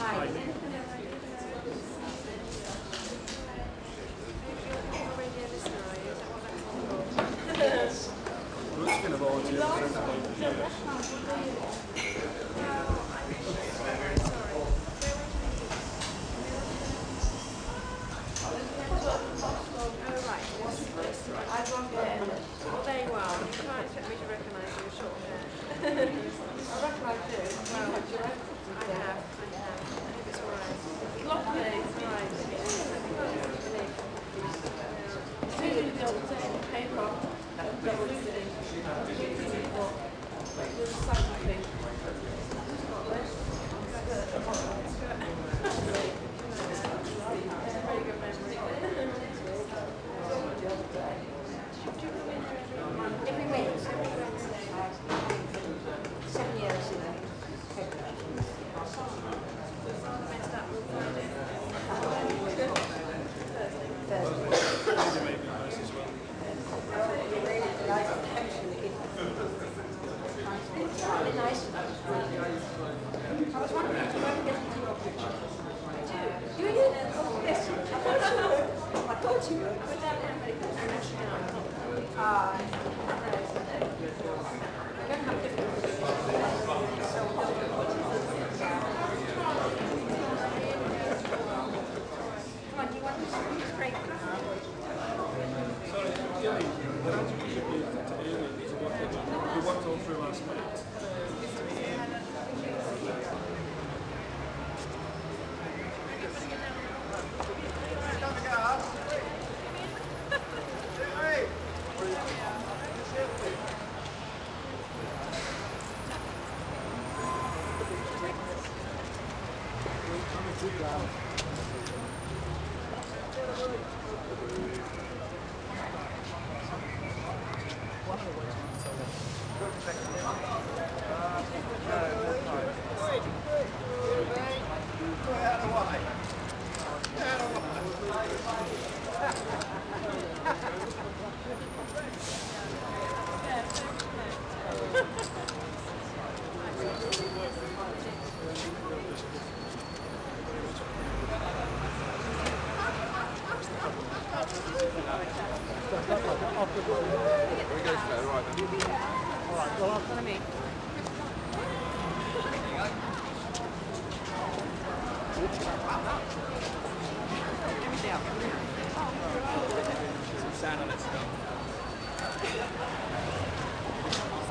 We're just going to volunteer for it. Very well. You can't expect me to recognise you with short hair. I recognise you. Well, I have. I hope it's alright. It's lovely. It's alright. As soon as you don't take the paper off, that was it. There's something. Very good memory. Every Wednesday. 7 years ago. It's really nice. I was wondering if you were getting to your picture. Do you? Yes. I thought you would. We worked all through last night. Sand on it still.